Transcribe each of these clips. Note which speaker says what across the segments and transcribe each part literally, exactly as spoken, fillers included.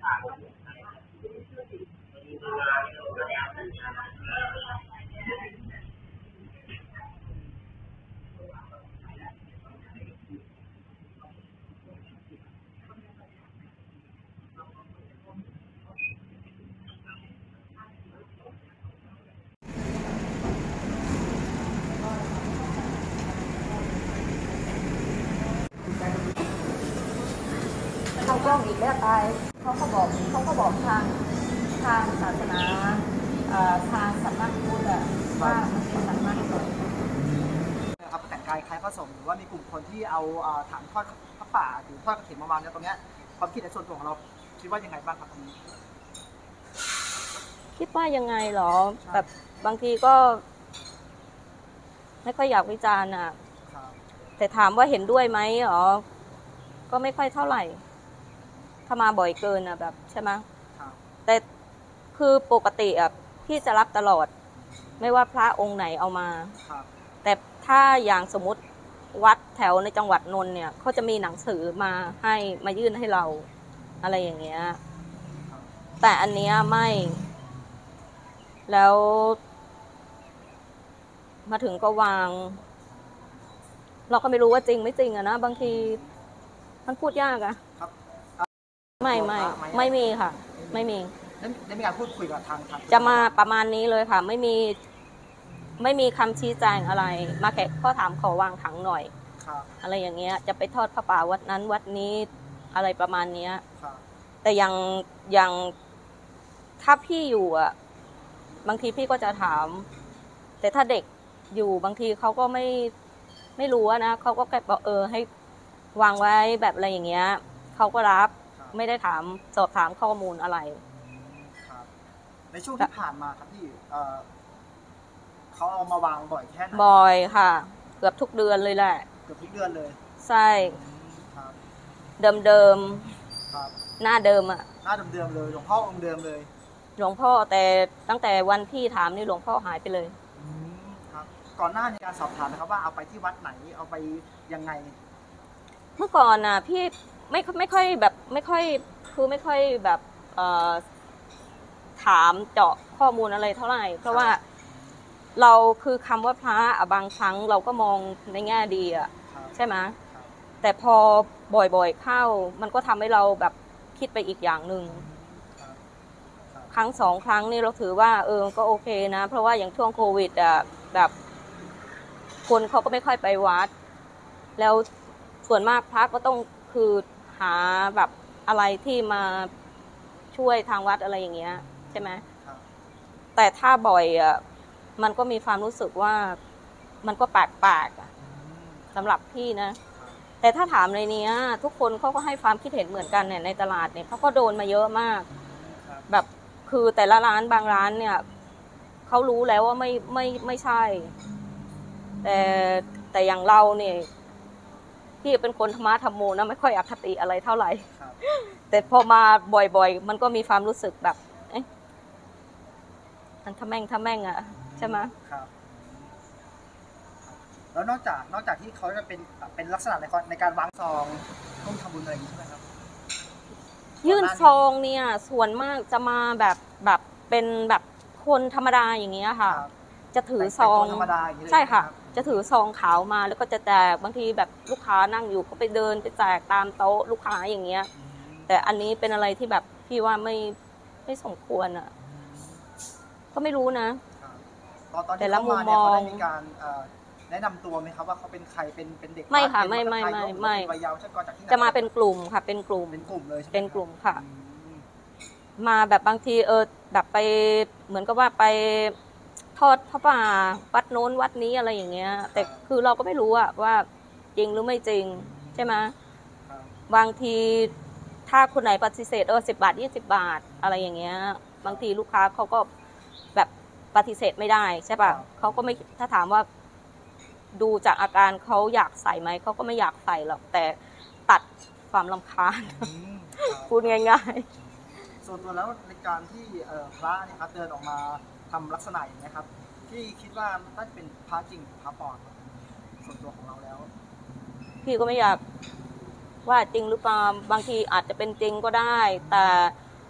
Speaker 1: เขากล้องอีกแล้วตายเขาก็บอกเขาก็บอกทางทางศาสนาทางสำนักพุทธว่ามันเป็นสำนักสงฆ์
Speaker 2: นะครับแต่งกายคล้ายพระสงฆ์หรือว่ามีกลุ่มคนที่เอาถังทอดพระป่าหรือทอดกฐินมาวางเนี่ยตรงนี้ความคิดในส่วนตัวของเราคิดว่ายังไงบ้างครับตรงนี้
Speaker 1: คิดว่ายังไงหรอแบบบางทีก็ไม่ค่อยอยากวิจารณ์อ่ะแต่ถามว่าเห็นด้วยไหมหรอก็ไม่ค่อยเท่าไหร่ถ้ามาบ่อยเกินอ่ะแบบใช่ไหมแต่คือปกติอ่ะพี่จะรับตลอดไม่ว่าพระองค์ไหนเอามาแต่ถ้าอย่างสมมุติวัดแถวในจังหวัดนนท์เนี่ยเขาจะมีหนังสือมาให้มายื่นให้เราอะไรอย่างเงี้ยแต่อันเนี้ยไม่แล้วมาถึงก็วางเราก็ไม่รู้ว่าจริงไม่จริงอะนะบางทีมันพูดยากอะไม่ไม่ไม่มีค่ะไม่มี
Speaker 2: ได้มีการพูดคุยกับทาง
Speaker 1: จะมาประมาณนี้เลยค่ะไม่มีไม่มีคำชี้แจงอะไรมาแค่ข้อถามขอวางถังหน่อยอะไรอย่างเงี้ยจะไปทอดพระป่าวัดนั้นวัดนี้อะไรประมาณเนี้ยแต่ยังยังถ้าพี่อยู่อะบางทีพี่ก็จะถามแต่ถ้าเด็กอยู่บางทีเขาก็ไม่ไม่รู้นะเขาก็แค่บอกเออให้วางไว้แบบอะไรอย่างเงี้ยเขาก็รับไม่ได้ถามสอบถามข้อมูลอะไร
Speaker 2: ในช่วงที่ผ่านมาครับพี่เขาเอามาวางบ่อยแค่ไหน
Speaker 1: บ่อยค่ะเกือบทุกเดือนเลยแหละ
Speaker 2: เกือบทุกเดือนเลย
Speaker 1: ใช่เดิมเดิมหน้าเดิมอะ
Speaker 2: หน้าเดิมเดิมเลยหลวงพ่อองค์เดิมเลย
Speaker 1: หลวงพ่อแต่ตั้งแต่วันที่ถามนี่หลวงพ่อหายไปเลย
Speaker 2: ครับก่อนหน้าในการสอบถามนะครับว่าเอาไปที่วัดไหนเอาไปยังไง
Speaker 1: เมื่อก่อนน่ะพี่ไม่ไม่ค่อยแบบไม่ค่อยคือไม่ค่อยแบบถามเจาะข้อมูลอะไรเท่าไหร่เพราะว่าเราคือคำว่าพระบางครั้งเราก็มองในแง่ดีอ่ะใช่ไหมแต่พอบ่อยๆเข้ามันก็ทำให้เราแบบคิดไปอีกอย่างหนึ่งครั้งสองครั้งนี่เราถือว่าเออก็โอเคนะเพราะว่าอย่างช่วงโควิดอ่ะแบบคนเขาก็ไม่ค่อยไปวัดแล้วส่วนมากพระก็ต้องคือหาแบบอะไรที่มาช่วยทางวัดอะไรอย่างเงี้ยใช่ไหมแต่ถ้าบ่อยอ่ะมันก็มีความรู้สึกว่ามันก็แปลกๆอ่ะสำหรับพี่นะแต่ถ้าถามในนี้ทุกคนเขาก็ให้ความคิดเห็นเหมือนกันเนี่ยในตลาดเนี่ยเขาก็โดนมาเยอะมากแบบคือแต่ละร้านบางร้านเนี่ยเขารู้แล้วว่าไม่ไม่ไม่ใช่แต่แต่อย่างเราเนี่ยพี่เป็นคนธรรมะธรรมโมนะไม่ค่อยอคติอะไรเท่าไหร่แต่พอมาบ่อยๆมันก็มีความรู้สึกแบบเอ๊ะมันทำแม่งทำแม่งอ่ะใช่ไหม
Speaker 2: ครับแล้วนอกจากนอกจากที่เขาจะเป็นเป็นลักษณะในในการวางซองร่วมทำบุญอะไรอย่างนี้ใช่ไหมครับ
Speaker 1: ยื่นซองเนี่ยส่วนมากจะมาแบบแบบเป็นแบบคนธรรมดาอย่างเงี้ยค่ะจะถือซองใช่ค่ะจะถือซองขาวมาแล้วก็จะแจกบางทีแบบลูกค้านั่งอยู่ก็ไปเดินไปแจกตามโต๊ะลูกค้าอย่างเงี้ยแต่อันนี้เป็นอะไรที่แบบพี่ว่าไม่ไม่สมควรอ่ะก็ไม่รู้นะ
Speaker 2: แต่ละมุมมองเขาได้มีการแนะนำตัวไหมครับว่าเขาเป็นใครเป็นเป็นเด็ก
Speaker 1: ไม่ค่ะไม่ไม่ไม่ไม่จะมาเป็นกลุ่มค่ะเป็นกลุ่ม
Speaker 2: เป็นกลุ่มเลย
Speaker 1: เป็นกลุ่มค่ะมาแบบบางทีเออแบบไปเหมือนกับว่าไปทอดพระป่าวัดโน้นวัดนี้อะไรอย่างเงี้ยแต่คือเราก็ไม่รู้อะว่าจริงหรือไม่จริงใช่ไหมบางทีถ้าคนไหนปฏิเสธเออสิบบาทยี่สิบบาทอะไรอย่างเงี้ยบางทีลูกค้าเขาก็แบบปฏิเสธไม่ได้ใช่ป่ะเขาก็ไม่ถ้าถามว่าดูจากอาการเขาอยากใส่ไหมเขาก็ไม่อยากใส่หรอกแต่ตัดความรำคาญพูดง่าย
Speaker 2: ๆส่วนตัวแล้วในการที่พระเนี่ยครับเดินออกมาทำลักษณะอย่างนี้ครับที่คิดว่าน่าจะเป็นพระจริงพระปลอมส่วนตัวของเราแล้ว
Speaker 1: พี่ก็ไม่อยากว่าจริงหรือเปล่าบางทีอาจจะเป็นจริงก็ได้แต่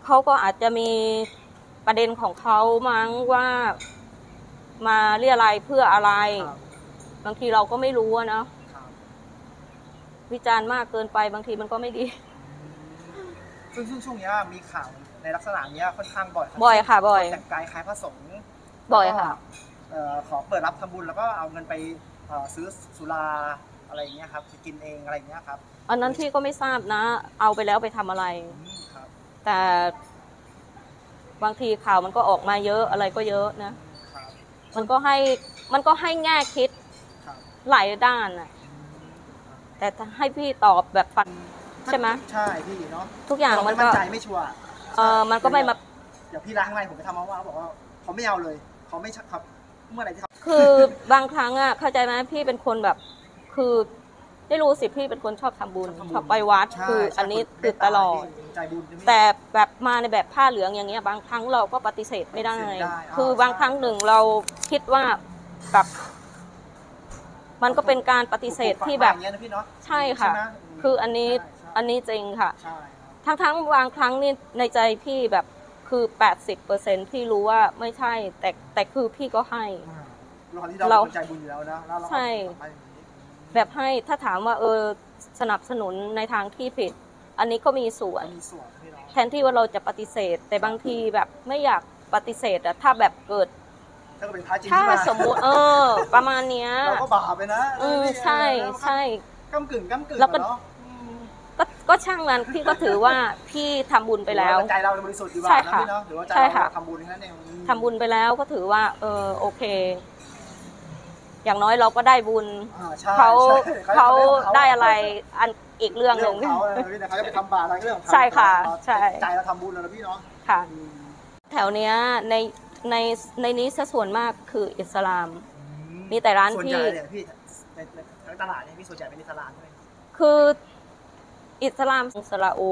Speaker 1: เขาก็อาจจะมีประเด็นของเขามั้งว่ามาเรียอะไรยเพื่ออะไรบางทีเราก็ไม่รู้อะเนาะวิจารณ์มากเกินไปบางทีมันก็ไม่ดี
Speaker 2: ซึ่งซึ่งช่วงนี้มีข่าวในลักษณะนี้ค่อนข้างบ่อย
Speaker 1: บ่อยค่ะบ่อย
Speaker 2: แต่งกายคล้ายพระสงฆ์
Speaker 1: บ่อยค่ะ
Speaker 2: ขอเปิดรับทำบุญแล้วก็เอาเงินไปซื้อสุราอะไรอย่างเงี้ยครับไปกินเองอะไรอย่างเงี้ยครับ
Speaker 1: อันนั้นพี่ก็ไม่ทราบนะเอาไปแล้วไปทำอะไรแต่บางทีข่าวมันก็ออกมาเยอะอะไรก็เยอะนะมันก็ให้มันก็ให้แง่คิดหลายด้านนะแต่ให้พี่ตอบแบบฟันใช่ไหม
Speaker 2: ใช่พี่เนาะ
Speaker 1: ทุกอย่างมันก็
Speaker 2: ใจไม่ชัวร์
Speaker 1: เออมันก็ไม่มา
Speaker 2: เดี๋ยวพี่ล้างไงผมไปทำมาว่าเขาบอกว่าเขาไม่เอาเลยเขาไม่ชักครับเมื่อไหร่ที่เขา
Speaker 1: คือบางครั้งอ่ะเข้าใจไหมพี่เป็นคนแบบคือไม่รู้สิพี่เป็นคนชอบทำบุญชอบไปวัดคืออันนี้คือตลอดแต่แบบมาในแบบผ้าเหลืองอย่างเงี้ยบางครั้งเราก็ปฏิเสธไม่ได้คือบางครั้งหนึ่งเราคิดว่าแบบมันก็เป็นการปฏิเสธที่แบบใช่ค่ะคืออันนี้อันนี้จริงค่ะทั้งทั้งบางครั้งนี่ในใจพี่แบบคือ แปดสิบเปอร์เซ็นต์ พี่รู้ว่าไม่ใช่แต่แต่คือพี่ก็ให้
Speaker 2: เราใจบุญอยู่แล้วนะ
Speaker 1: ใช่แบบให้ถ้าถามว่าเออสนับสนุนในทางที่ผิดอันนี้ก็มีส่วนแทนที่ว่าเราจะปฏิเสธแต่บางทีแบบไม่อยากปฏิเสธอะถ้าแบบเกิดถ้าสมมุติเออประมาณเนี้ย
Speaker 2: เราก็บาปไปนะ
Speaker 1: อืมใช่ใช่
Speaker 2: ก้ำกึ่งก้ำกึ่งแล้วก็
Speaker 1: ก็ก็ช่างนั้นพี่ก็ถือว่าพี่ทำบุญไปแล้ว
Speaker 2: ใจเราบริสุทธิ์ดีกว่า
Speaker 1: ใช่ค่ะ
Speaker 2: หรือว่าใจเราทำบุญนั่นเอง
Speaker 1: ทำบุญไปแล้วก็ถือว่าเออโอเคอย่างน้อยเราก็ได้บุญเขาเขาได้อะไรอันอีกเรื่องหนึ่ง
Speaker 2: เขาเขาจะไปทำบาปอะไรเรื่อง
Speaker 1: ใช่ค่ะใช่
Speaker 2: ใจเราทำบุญแล้วพี่เนาะ
Speaker 1: ค่ะแถวเนี้ยในในในนี้ซะส่วนมากคืออิสลามมีแต่ร้านที่
Speaker 2: พี่ในตลาดเนี่ยพี่ส่วนใหญ่เป็นอิสลามใช่ไหม
Speaker 1: คืออิสลามสระโอ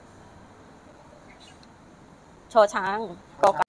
Speaker 1: ชอช้างกอไก่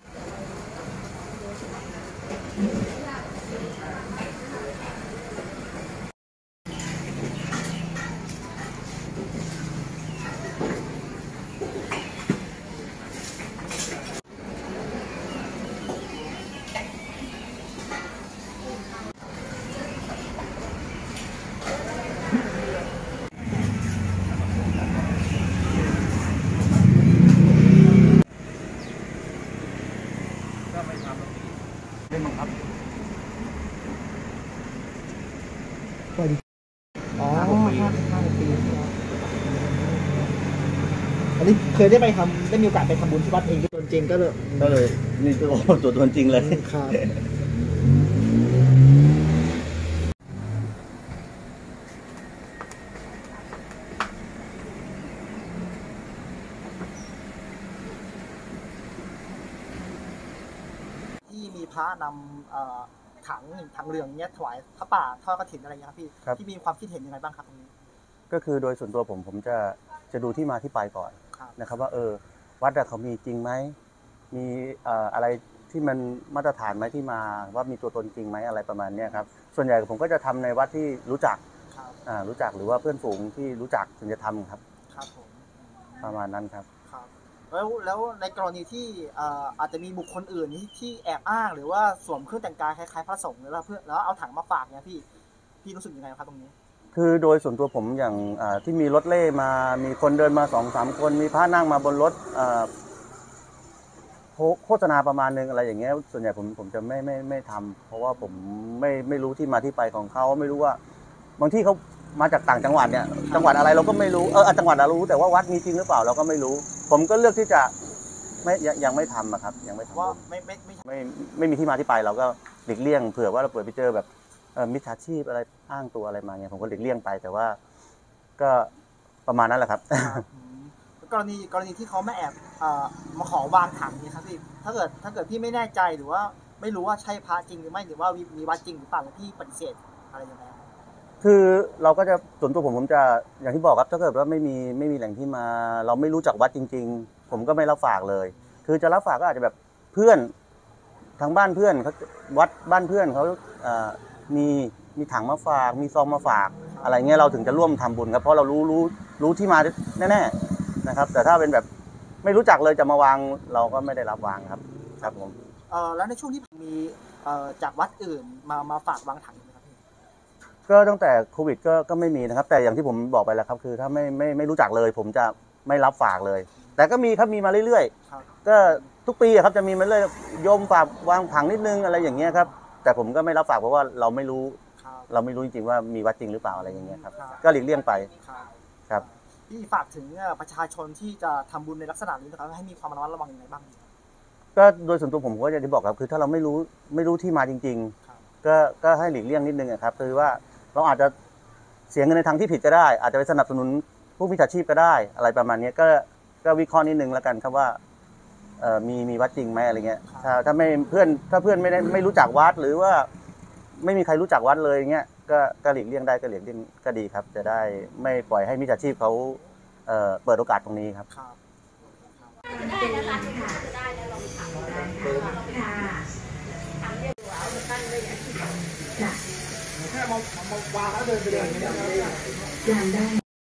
Speaker 2: อ๋อห้าห้าปีอันนี้เคยได้ไปทำได้มีโอกาสไปทำบุญที่วัดเองตัวจริงก็เลย
Speaker 3: ก็เลยนี่ตัวตัวตนจริงเลย
Speaker 2: ครับที่มีพระนำถังถังเหลืองเนี้ยถวายพระป่าทอดกฐินอะไรเงี้ยครับพี่ที่มีความคิดเห็นยังไงบ้างครับตรงนี้
Speaker 3: ก็คือโดยส่วนตัวผมผมจะจะดูที่มาที่ไปก่อนนะครับว่าเออวัดเขามีจริงไหมมีอะไรที่มันมาตรฐานไหมที่มาว่ามีตัวตนจริงไหมอะไรประมาณนี้ครับส่วนใหญ่ผมก็จะทำในวัดที่รู้จักรู้จักหรือว่าเพื่อนฝูงที่รู้จักถึงจะทำครับ
Speaker 2: ครับผม
Speaker 3: ประมาณนั้นครับ
Speaker 2: แล้วแล้วในกรณีที่อาจจะมีบุคคลอื่นที่แอบอ้างหรือว่าสวมเครื่องแต่งกายคล้ายๆพระสงฆ์แล้วเพื่อแล้วเอาถังมาฝากเนี่ยพี่พี่รู้สึกยังไงครับตรงนี้
Speaker 3: คือโดยส่วนตัวผมอย่างที่มีรถเล่มามีคนเดินมาสองสามคนมีพระนั่งมาบนรถโฆษณาประมาณนึงอะไรอย่างเงี้ยส่วนใหญ่ผมผมจะไม่ไม่ไม่ทำเพราะว่าผมไม่ไม่รู้ที่มาที่ไปของเขาไม่รู้ว่าบางที่เขามาจากต่างจังหวัดเนี่ยจังหวัดอะไรเราก็ไม่รู้เออจังหวัดเรารู้แต่ว่าวัดมีจริงหรือเปล่าเราก็ไม่รู้ผมก็เลือกที่จะไม่ยังไม่ทำอะครับยังไม่ทำ
Speaker 2: ว่าไม่ไม่ไม่
Speaker 3: ไม่ไม่มีที่มาที่ไปเราก็หลีกเลี่ยงเผื่อว่าเราเปิดไปเจอแบบมิจฉาชีพอะไรอ้างตัวอะไรมาเนี่ยผมก็หลีกเลี่ยงไปแต่ว่าก็ประมาณนั้นแหละครับ
Speaker 2: กรณีกรณีที่เขาไม่แอบมาขอวางถังนี่ครับพี่ถ้าเกิดถ้าเกิดพี่ไม่แน่ใจหรือว่าไม่รู้ว่าใช่พระจริงหรือไม่หรือว่ามีวัดจริงหรือเปล่าแล้วพี่ปฏิเสธอะไรยังไง
Speaker 3: คือเราก็จะส่วนตัวผมผมจะอย่างที่บอกครับถ้าเกิดว่าไม่มีไม่มีแหล่งที่มาเราไม่รู้จักวัดจริงๆผมก็ไม่รับฝากเลยคือจะรับฝากก็อาจจะแบบเพื่อนทางบ้านเพื่อนเขาวัดบ้านเพื่อนเขามีมีถังมาฝากมีซองมาฝากอะไรเงี้ยเราถึงจะร่วมทำบุญครับเพราะเรารู้รู้รู้ที่มาแน่ๆนะครับแต่ถ้าเป็นแบบไม่รู้จักเลยจะมาวางเราก็ไม่ได้รับวางครับครับผม
Speaker 2: เอ่อแล้วในช่วงที่มีเอ่อจากวัดอื่นมามาฝากวางถังไหมครับพี่
Speaker 3: ก็ตั้งแต่โควิดก็ก็ไม่มีนะครับแต่อย่างที่ผมบอกไปแล้วครับคือถ้าไม่ไม่ไม่รู้จักเลย ผมจะไม่รับฝากเลย แต่ก็มีครับมีมาเรื่อยๆก็ทุกปีครับจะมีมาเรื่อยโยมฝากวางถังนิดนึงอะไรอย่างเงี้ยครับแต่ผมก็ไม่รับฝากเพราะว่าเราไม่รู้เราไม่รู้จริงๆว่ามีวัดจริงหรือเปล่าอะไรอย่างเงี้ยครับก็หลีกเลี่ยงไปครับ
Speaker 2: พี่ฝากถึงประชาชนที่จะทำบุญในลักษณะนี้นะครับให้มีความระมัดระวังยังไงบ้าง
Speaker 3: ก็โดยส่วนตัวผมก็อย่างที่บอกครับคือถ้าเราไม่รู้ไม่รู้ที่มาจริงๆก็ก็ให้หลีกเลี่ยงนิดนึงครับคือว่าเราอาจจะเสียเงินในทางที่ผิดก็ได้อาจจะไปสนับสนุนผู้มิจฉาชีพก็ได้อะไรประมาณนี้ก็ก็วิเคราะห์นิดนึงแล้วกันครับว่าเอ่อมีมีวัดจริงไหมอะไรเงี้ยถ้าถ้าไม่เพื่อนถ้าเพื่อนไม่ได้ไม่รู้จักวัดหรือว่าไม่มีใครรู้จักวัดเลยเงี้ยก็ก็หลีกเลี่ยงได้ก็หลีกเลี่ยงก็ดีครับจะได้ไม่ปล่อยให้มิจฉาชีพเขาเอ่อเปิดโอกาสตรงนี้ครับ
Speaker 4: ได้นะคะได้แล้วลองถามได้ค่ะถามเรียกว่าเอามาตั้งได้ยังจ้ะ
Speaker 2: แค่มามาวางแล้วเดินไปเลยไม่ได้
Speaker 4: ยังได้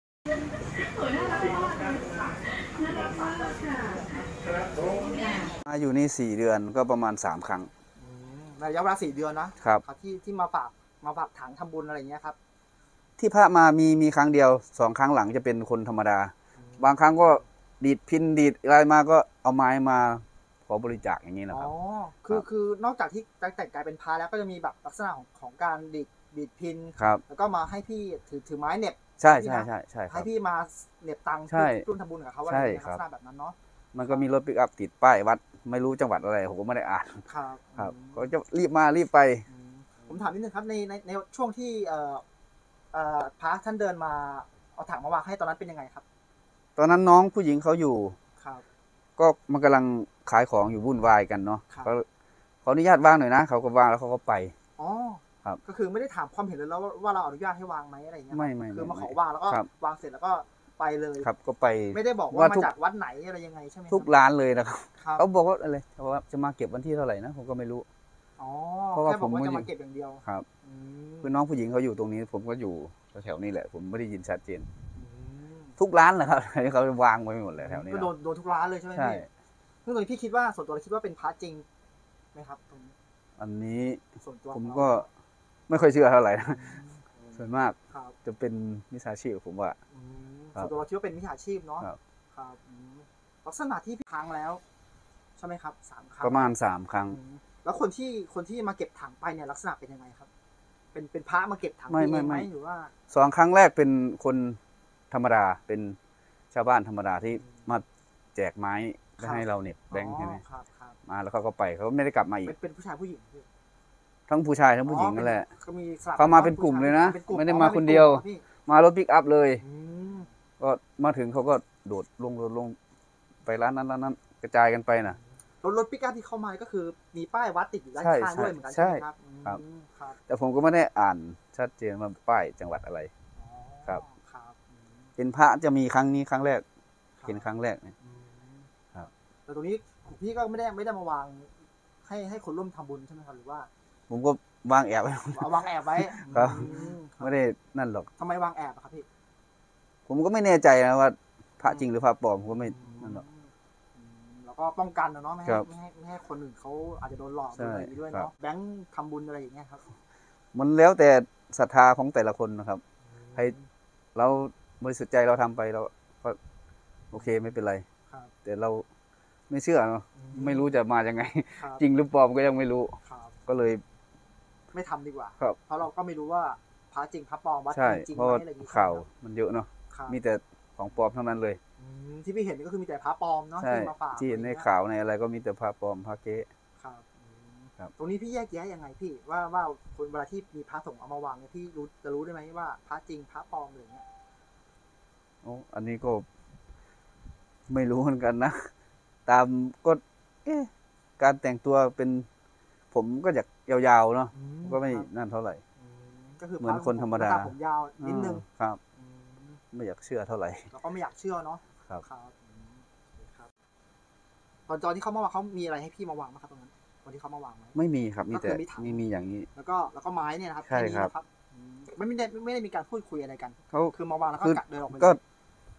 Speaker 5: มาอยู่นี่สี่เดือนก็ประมาณสามครั้ง
Speaker 2: ระยะเวลาสี่เดือนนะครับที่ที่มาฝากมาฝากถังทำบุญอะไรเงี้ยครับ
Speaker 5: ที่พระมามีมีครั้งเดียวสองครั้งหลังจะเป็นคนธรรมดาบางครั้งก็ดีดพินดีดอะไรมาก็เอาไม้มาขอบริจาคอย่างนี้นะครับ
Speaker 2: อ๋อคือคือนอกจากที่แต่งกายเป็นพระแล้วก็จะมีแบบลักษณะของของการดีดดีดพิน
Speaker 5: ครับ
Speaker 2: แล้วก็มาให้พี่ถือถือไม้เน็บ
Speaker 5: ใช่ใช่ใช่ใช่
Speaker 2: ให้พี่มาเน็บตังค์ร่วมทำบุญกับเขาอะไรลักษณะแบบนั้นเนาะ
Speaker 5: มันก็มีรถปิกอัพติดป้ายวัดไม่รู้จังหวัดอะไรผมก็ไม่ได้อ่าน
Speaker 2: ครับ
Speaker 5: ครับก็จะรีบมารีบไป
Speaker 2: ผมถามนิดนึงครับในในในช่วงที่เอ่อเอ่อพระท่านเดินมาเอาถังมาวางให้ตอนนั้นเป็นยังไงครับ
Speaker 5: ตอนนั้นน้องผู้หญิงเขาอยู่
Speaker 2: ครับ
Speaker 5: ก็มันกำลังขายของอยู่วุ่นวายกันเนาะเขาขออนุญาตวางหน่อยนะเขาก็วางแล้วเขาก็ไป
Speaker 2: อ๋อครับก็คือไม่ได้ถามความเห็นเลยแล้วว่าเราอนุญาตให้วางไหมอะไรอย่างเงี้ย
Speaker 5: ไม่ไม่
Speaker 2: คือมาขอวางแล้วก็วางเสร็จแล้วก็ไปเลย
Speaker 5: ครับก็ไป
Speaker 2: ไม่ได้บอกว่ามาจากวัดไหนอะไรยังไงใช่ไหม
Speaker 5: ทุกร้านเลยนะครับเขาบอกว่าอะไรว่าจะมาเก็บวันที่เท่าไหร่นะผมก็ไม่รู้
Speaker 2: อ๋อเพราะว่าผมจะมาเก็บอย่างเดียว
Speaker 5: ครับคือน้องผู้หญิงเขาอยู่ตรงนี้ผมก็อยู่แถวนี้แหละผมไม่ได้ยินชัดเจนทุกร้านแหละครับที่เขาวางไว้หมดเลยแถวนี้
Speaker 2: ก็โดนโดนทุกร้านเลยใช่ไหมพี่ซึ่งตรงนี้พี่คิดว่าส่วนตัวเราคิดว่าเป็นพระจริงไหมครับตรงนี้
Speaker 5: อันนี้ผมก็ไม่ค่อยเชื่อเท่าไหร่ส่วนมากจะเป็นมิจฉาชีพผมว่า
Speaker 2: ส่วนตัวเราคิดว่าเป็นมิจฉาชีพเนาะครับลักษณะที่พี่พังแล้วใช่ไหมครับสามครั้ง
Speaker 5: ประมาณสามครั้ง
Speaker 2: แล้วคนที่คนที่มาเก็บถังไปเนี่ยลักษณะเป็นยังไงครับเป็นเป็นพระมาเก็บถัง
Speaker 5: ไม่ไม่ไม่
Speaker 2: หรือว่า
Speaker 5: สองครั้งแรกเป็นคนธรรมดาเป็นชาวบ้านธรรมดาที่มาแจกไม้ให้เราเน็บแบงค์ใช่ไหมมาแล้วเขาก็ไปเขาไม่ได้กลับมาอีก
Speaker 2: เป็นผู้ชายผู้หญิง
Speaker 5: ทั้งผู้ชายทั้งผู้หญิงนั่นแหละเขามาเป็นกลุ่มเลยนะไม่ได้มาคนเดียวมารถปิกอัพเลยก็มาถึงเขาก็โดดลงโดดลงไปร้านนั้นร้านนั้นกระจายกันไปนะ
Speaker 2: รถรถปิกอัพที่เข้ามาก็คือมีป้ายวัดติดอยู่ด้านข้างด้วยเหมือนกันใช่ไหมครับ
Speaker 5: ครับแต่ผมก็ไม่ได้อ่านชัดเจนว่าป้ายจังหวัดอะไรครับเป็นพระจะมีครั้งนี้ครั้งแรกเห็นครั้งแรกเนี่ยครับ
Speaker 2: แต่ตรงนี้พี่ก็ไม่ได้ไม่ได้มาวางให้ให้คนร่วมทำบุญใช่ไหมครับหรือว่า
Speaker 5: ผมก็วางแอบไว้
Speaker 2: วางแอบไว้
Speaker 5: ครับไม่ได้นั่นหรอก
Speaker 2: ทำไมวางแอบครับพี่
Speaker 5: ผมก็ไม่แน่ใจนะว่าพระจริงหรือพระปลอมผมก็ไม่นั่นหรอก
Speaker 2: แล้วก็ป้องกันนะเนาะไม่ให้ไม่ให้ไม่ให้คนอื่นเขาอาจจะโดนหลอกอะไรอย่างนี้ด้วยเนาะแบงค์ทำบุญอะไรอย่างเงี้ยครับ
Speaker 5: มันแล้วแต่ศรัทธาของแต่ละคนนะครับให้เราบริสุทธิ์ใจเราทำไปเราก็โอเคไม่เป็นไรแต่เราไม่เชื่อเนาะไม่รู้จะมายังไงจริงหรือปลอมก็ยังไม่รู้ก็เลย
Speaker 2: ไม่ทำดีกว่าเพราะเราก็ไม่รู้ว่าพระจริงพระปลอมวัดจริงไหมอะไรอย่าง
Speaker 5: นี้ข่าวมันเยอะเนาะมีแต่ของปลอมเท่านั้นเลย
Speaker 2: ที่พี่เห็นก็คือมีแต่พระปลอมเนาะที่มาฝาก
Speaker 5: ที่เห็นในข่าวในอะไรก็มีแต่พระปลอมพระเก๊
Speaker 2: ครับครับตรงนี้พี่แยกแยะยังไงพี่ว่าว่าคนเวลาที่มีพระสงฆ์เอามาวางเนี่ยพี่รู้จะรู้ได้ไหมว่าพระจริงพระปลอมอะไรเงี้ย
Speaker 5: โอ้อันนี้ก็ไม่รู้เหมือนกันนะตามก็เอ๊ะการแต่งตัวเป็นผมก็อยากยาวๆเนาะก็ไม่นั่นเท่าไหร่
Speaker 2: ก็คือ
Speaker 5: เหมือนคนธรรมดา
Speaker 2: ผมยาวนิดนึง
Speaker 5: ครับไม่อยากเชื่อเท่าไหร่
Speaker 2: เราก็ไม่อยากเชื่อเนาะ
Speaker 5: ครับ
Speaker 2: ครับตอนตอนที่เขามาวางเขามีอะไรให้พี่มาวางไหมครับตรงนั้นตอนที่เขามาวางไหม
Speaker 5: ไม่มีครับมีแต่มีมีอย่างนี้
Speaker 2: แล้วก็แล้วก็ไม้เนี่ยนะครับ
Speaker 5: ใช่ครับ
Speaker 2: ไม่ได้ไม่ได้มีการพูดคุยอะไรกัน
Speaker 5: เขา
Speaker 2: คือมาวางแล้วก็เดินออกไป
Speaker 5: ก็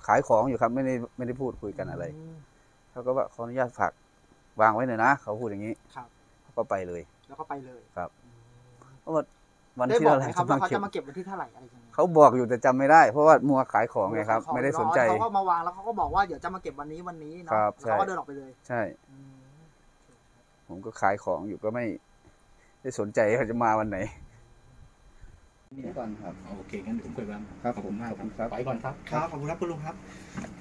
Speaker 5: ขายของอยู่ครับไม่ได้ไม่ได้พูดคุยกันอะไรเขาก็ว่าขออนุญาตฝากวางไว้หน่อยนะเขาพูดอย่างนี้
Speaker 2: ครับ
Speaker 5: เขาก็ไปเลย
Speaker 2: แล้วก็ไปเลย
Speaker 5: ครับ เพราะว่าวัน
Speaker 2: ได้
Speaker 5: ที่
Speaker 2: บอก
Speaker 5: เท่าไห
Speaker 2: ไหม
Speaker 5: ร่
Speaker 2: ครับ
Speaker 5: จะ
Speaker 2: ว่า
Speaker 5: มา
Speaker 2: เขา
Speaker 5: เก็บ
Speaker 2: จะมาเก็บวันที่เท่าไหร่อะไรยังไง
Speaker 5: เขาบอกอยู่แต่จำไม่ได้ เพราะว่ามัวขายของไงครับ ไม่ได้สนใจ
Speaker 2: เขาก็มาวางแล้วเขาก็บอกว่าเดี๋ยวจะมาเก็บวันนี้วันนี้เนาะ
Speaker 5: ครับใช่
Speaker 2: เขาก็เดินออกไปเลย
Speaker 5: ใช่ ผมก็ขายของอยู่ก็ไม่ได้สนใจเขาจะมาวันไหนนี่ก่อนครับ
Speaker 6: โอเคงั้นผมคุยบ้าง
Speaker 5: ครับ
Speaker 6: ขอบคุณมาก
Speaker 5: ขอบคุณครับ
Speaker 6: ไปก่อนครับ
Speaker 2: ครับขอบคุณครับคุณลุงครับ